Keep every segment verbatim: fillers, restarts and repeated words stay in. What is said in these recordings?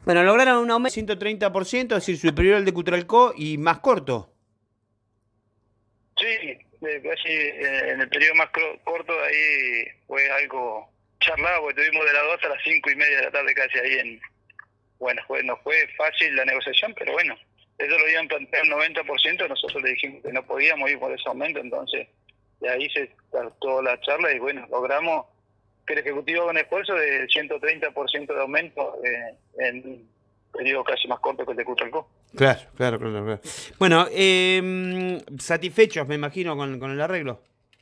Bueno, lograron un aumento de ciento treinta por ciento, es decir, superior al de Cutralcó y más corto. Sí, eh, casi eh, en el periodo más cro- corto de ahí fue algo charlado, porque tuvimos de las dos a las cinco y media de la tarde casi ahí en... Bueno, fue, no fue fácil la negociación, pero bueno, ellos lo habían planteado el noventa por ciento, nosotros le dijimos que no podíamos ir por ese aumento, entonces de ahí se trató la charla y bueno, logramos que el Ejecutivo haga un esfuerzo de ciento treinta por ciento de aumento eh, en un periodo casi más corto que el de Cutralcó. Claro, claro, claro, claro. Bueno, eh, satisfechos, me imagino, con, con el arreglo.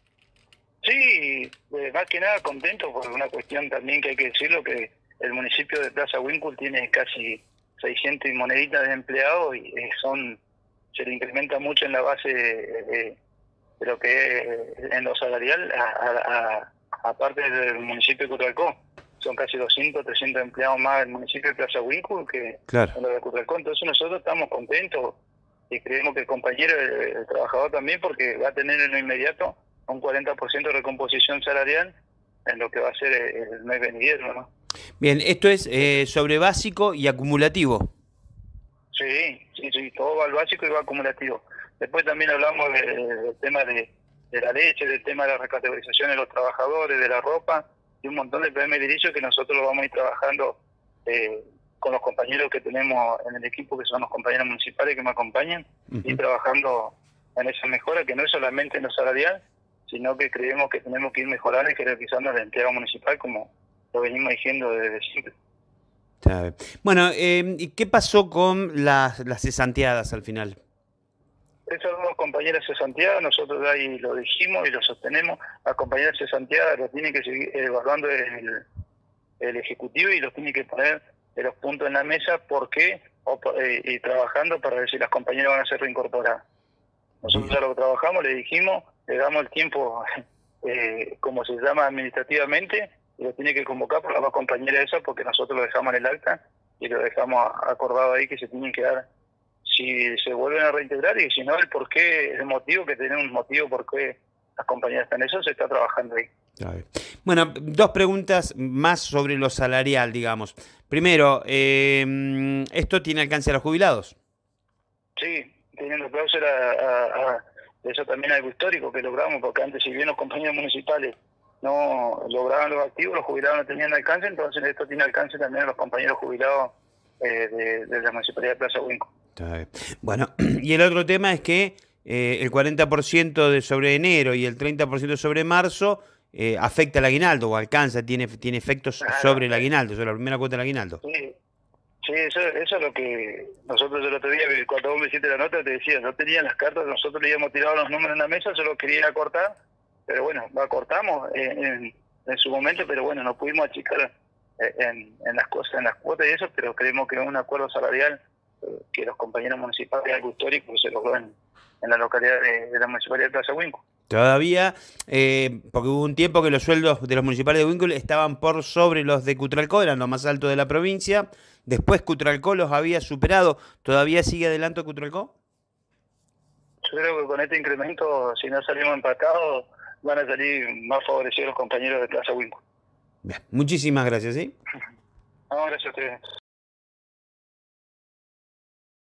Sí, eh, más que nada contento por una cuestión también que hay que decirlo, que el municipio de Plaza Huíncul tiene casi seiscientos y moneditas de empleados y eh, son se le incrementa mucho en la base de, de- de lo que es en lo salarial, a, a, a- aparte del municipio de Cutralcó. Son casi doscientos, trescientos empleados más del municipio de Plaza Huíncul que Claro. en lo de Cutralcó. Entonces nosotros estamos contentos y creemos que el compañero, el, el trabajador también, porque va a tener en lo inmediato un cuarenta por ciento de recomposición salarial en lo que va a ser el, el mes venidero, ¿no? Bien, esto es eh, sobre básico y acumulativo. Sí, sí, sí, todo va al básico y va acumulativo. Después también hablamos de- del tema de, de la leche, del tema de la recategorización de los trabajadores, de la ropa y un montón de problemas edilicios que nosotros lo vamos a ir trabajando eh, con los compañeros que tenemos en el equipo, que son los compañeros municipales que me acompañan, y Ujú. trabajando en esa mejora, que no es solamente en lo salarial, sino que creemos que tenemos que ir mejorando y jerarquizando la entrega municipal, como lo venimos diciendo desde siempre. Está bien. Bueno, eh, ¿y qué pasó con las, las cesanteadas al final? Esos dos compañeras cesanteadas, nosotros ahí lo dijimos y lo sostenemos, las compañeras cesanteadas lo tiene que seguir evaluando el, el Ejecutivo y los tiene que poner de los puntos en la mesa, ¿por qué? O, por- eh, y trabajando para ver si las compañeras van a ser reincorporadas. Nosotros Bien. ya lo trabajamos, le dijimos, le damos el tiempo, eh, como se llama administrativamente, y lo tiene que convocar por las dos compañeras esas, porque nosotros lo dejamos en el acta y lo dejamos acordado ahí que se tienen que dar si se vuelven a reintegrar y si no, el por qué, el motivo, que tienen un motivo por qué las compañías están en eso, se está trabajando ahí. Está bien. Bueno, dos preguntas más sobre lo salarial, digamos. Primero, eh, ¿esto tiene alcance a los jubilados? Sí, teniendo cláusula, a, a, eso también es algo histórico que logramos, porque antes si bien los compañeros municipales no lograban los activos, los jubilados no tenían alcance, entonces esto tiene alcance también a los compañeros jubilados eh, de, de la Municipalidad de Plaza Huinco. Está bien. Bueno, y el otro tema es que eh, el cuarenta por ciento de sobre enero y el treinta por ciento sobre marzo eh, afecta al aguinaldo o alcanza, tiene, tiene efectos Claro, sobre el aguinaldo, sobre la primera cuota del aguinaldo. sí, sí, eso, eso es lo que nosotros el otro día, cuando vos me hiciste la nota, te decía, no tenían las cartas, nosotros le habíamos tirado los números en la mesa, solo quería acortar, pero bueno, acortamos en, en, en su momento, pero bueno, no pudimos achicar eh, en, en las cosas, en las cuotas y eso, pero creemos que es un acuerdo salarial eh, que los compañeros municipales, algo histórico, se logró en, en la localidad de, de la Municipalidad de Plaza Huinco. Todavía, eh, porque hubo un tiempo que los sueldos de los municipales de Huíncul estaban por sobre los de Cutralcó, eran los más altos de la provincia. Después Cutralcó los había superado. ¿Todavía sigue adelante Cutralcó? Yo creo que con este incremento, si no salimos empatados, van a salir más favorecidos los compañeros de Plaza Huinco. Bien, muchísimas gracias, ¿sí? No, gracias a ustedes.